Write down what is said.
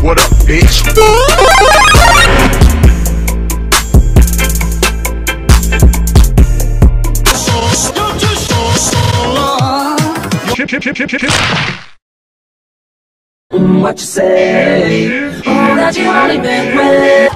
What up, bitch? What you say? Oh, that you only been with.